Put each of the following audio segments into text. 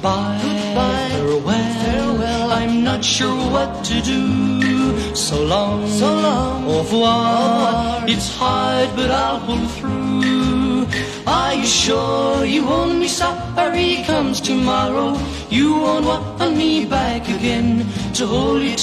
Goodbye, farewell, I'm not sure what to do. So long, au revoir, it's hard but I'll pull through. Are you sure you won't be sorry comes tomorrow? You won't want me back again to hold you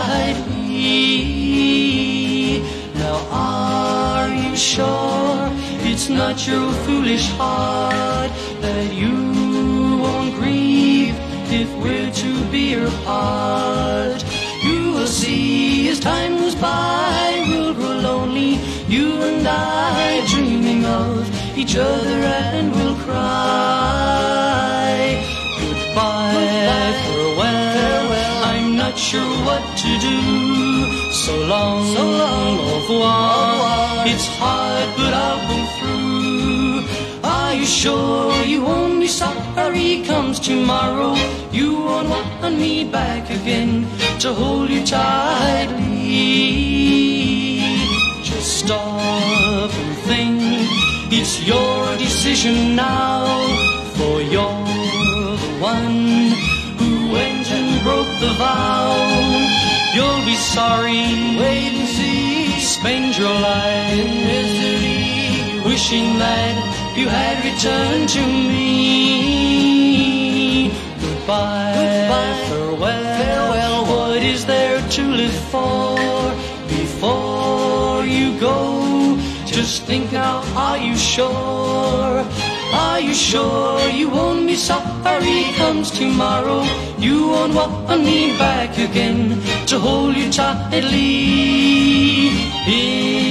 tightly. Now are you sure it's not your foolish heart that you won't grieve if we're to be apart? You will see as time goes by, we'll grow lonely, you and I, dreaming of each other, and we'll cry. Goodbye, farewell, I'm not sure what to do. So long, au revoir, it's hard but I'll pull through. Are you sure you won't be sorry comes tomorrow? You won't want me back again to hold you tightly. Just stop and think, it's your decision now, for you're the one who went and broke the vow. You'll be sorry, wait and see, spend your life in misery, wishing that you had returned to me. Goodbye, farewell, what is there to live for before you go? Just think now, are you sure? Are you sure you won't be sorry comes tomorrow? You won't want me back again to hold you tightly.